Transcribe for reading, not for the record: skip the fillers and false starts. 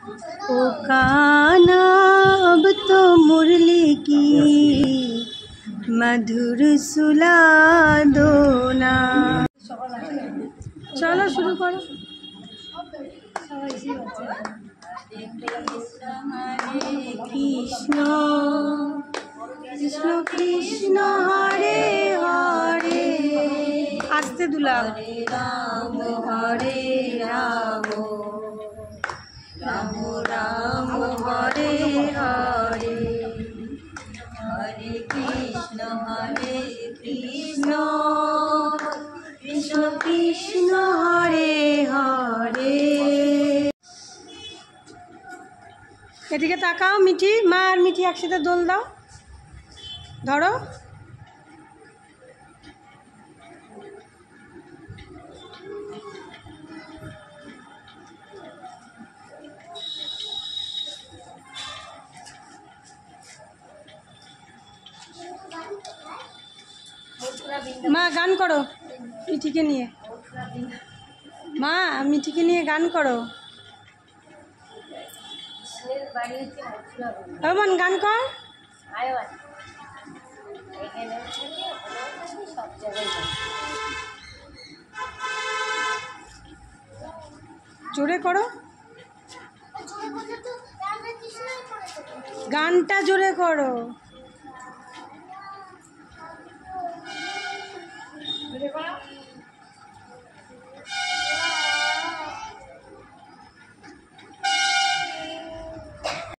ओ कान्हा अब तो मुरली की मधुर सुला दो ना। चलो शुरू करो। कृष्ण कृष्ण कृष्ण हरे हरे आस्ते दुला राम हरे राम राम राम हरे हरे हरे कृष्ण कृष्ण कृष्ण हरे हरे। এদিকে তাকাও মিঠি, মা আর মিঠি একসাথে দোল দাও, ধরো। মা গান করো মিঠিকে নিয়ে, মা মিঠিকে নিয়ে গান করো। মান গান কর। জোরে করো, গানটা জোরে করো।